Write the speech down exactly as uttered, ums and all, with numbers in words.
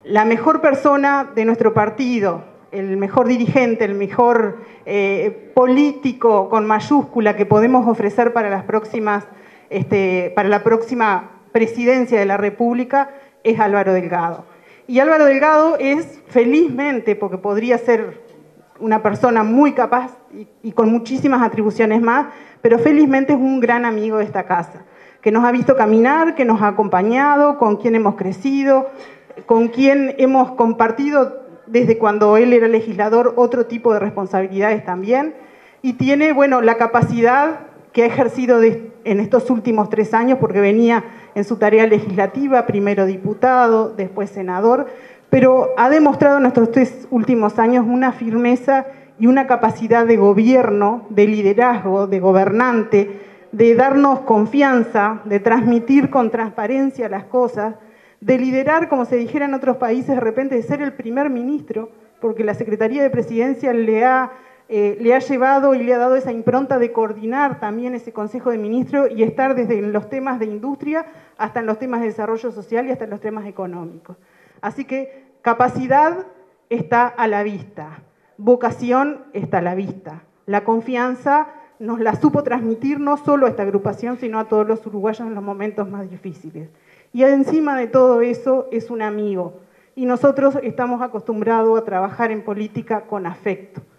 la mejor persona de nuestro partido, el mejor dirigente, el mejor eh, político con mayúscula que podemos ofrecer para las próximas, este, para la próxima presidencia de la República es Álvaro Delgado. Y Álvaro Delgado es, felizmente, porque podría ser una persona muy capaz y, y con muchísimas atribuciones más, pero felizmente es un gran amigo de esta casa, que nos ha visto caminar, que nos ha acompañado, con quien hemos crecido, con quien hemos compartido desde cuando él era legislador otro tipo de responsabilidades también, y tiene, bueno, la capacidad que ha ejercido de, en estos últimos tres años, porque venía en su tarea legislativa, primero diputado, después senador, pero ha demostrado en estos tres últimos años una firmeza y una capacidad de gobierno, de liderazgo, de gobernante, de darnos confianza, de transmitir con transparencia las cosas, de liderar, como se dijera en otros países, de repente de ser el primer ministro, porque la Secretaría de Presidencia le ha, eh, le ha llevado y le ha dado esa impronta de coordinar también ese Consejo de Ministros y estar desde los temas de industria hasta en los temas de desarrollo social y hasta en los temas económicos. Así que capacidad está a la vista, vocación está a la vista, la confianza nos la supo transmitir no solo a esta agrupación, sino a todos los uruguayos en los momentos más difíciles. Y encima de todo eso es un amigo, y nosotros estamos acostumbrados a trabajar en política con afecto.